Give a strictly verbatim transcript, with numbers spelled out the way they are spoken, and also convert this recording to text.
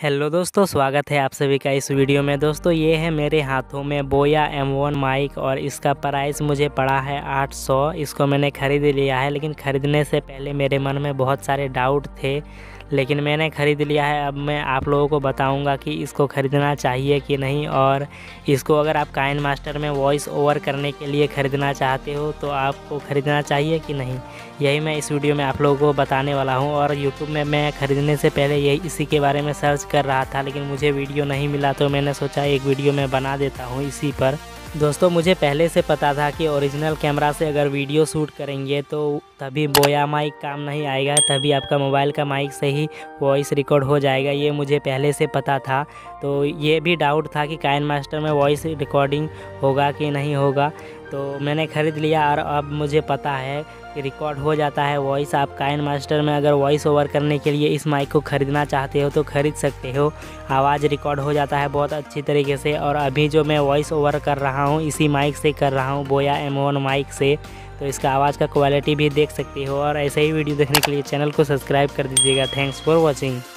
Hello दोस्तों, स्वागत है आप सभी का इस वीडियो में। दोस्तों ये है मेरे हाथों में बोया एम वन माइक और इसका प्राइस मुझे पड़ा है आठ सौ। इसको मैंने ख़रीद लिया है, लेकिन ख़रीदने से पहले मेरे मन में बहुत सारे डाउट थे, लेकिन मैंने ख़रीद लिया है। अब मैं आप लोगों को बताऊंगा कि इसको ख़रीदना चाहिए कि नहीं, और इसको अगर आप काइनमास्टर में वॉइस ओवर करने के लिए ख़रीदना चाहते हो तो आपको ख़रीदना चाहिए कि नहीं, यही मैं इस वीडियो में आप लोगों को बताने वाला हूं। और यूट्यूब में मैं ख़रीदने से पहले यही इसी के बारे में सर्च कर रहा था, लेकिन मुझे वीडियो नहीं मिला, तो मैंने सोचा एक वीडियो मैं बना देता हूं इसी पर। दोस्तों मुझे पहले से पता था कि ओरिजिनल कैमरा से अगर वीडियो शूट करेंगे तो तभी बोया माइक काम नहीं आएगा, तभी आपका मोबाइल का माइक से ही वॉइस रिकॉर्ड हो जाएगा, ये मुझे पहले से पता था। तो ये भी डाउट था कि काइनमास्टर में वॉइस रिकॉर्डिंग होगा कि नहीं होगा, तो मैंने ख़रीद लिया और अब मुझे पता है कि रिकॉर्ड हो जाता है वॉइस। आप काइनमास्टर में अगर वॉइस ओवर करने के लिए इस माइक को ख़रीदना चाहते हो तो ख़रीद सकते हो, आवाज़ रिकॉर्ड हो जाता है बहुत अच्छी तरीके से। और अभी जो मैं वॉइस ओवर कर रहा हूँ इसी माइक से कर रहा हूँ, बोया एम वन माइक से, तो इसका आवाज़ का क्वालिटी भी देख सकते हो। और ऐसे ही वीडियो देखने के लिए चैनल को सब्सक्राइब कर दीजिएगा। Thanks for watching.